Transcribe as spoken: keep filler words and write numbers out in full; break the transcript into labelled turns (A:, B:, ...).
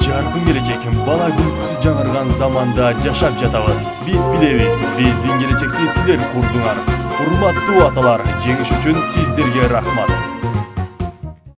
A: Жаркын келечек бала күнкүсү жаңырган заманда жашап жатабыз. Биз билебиз, биздин келечекти силер курдуңар. Урматтуу аталар, жеңиш үчүн сиздерге рахмат.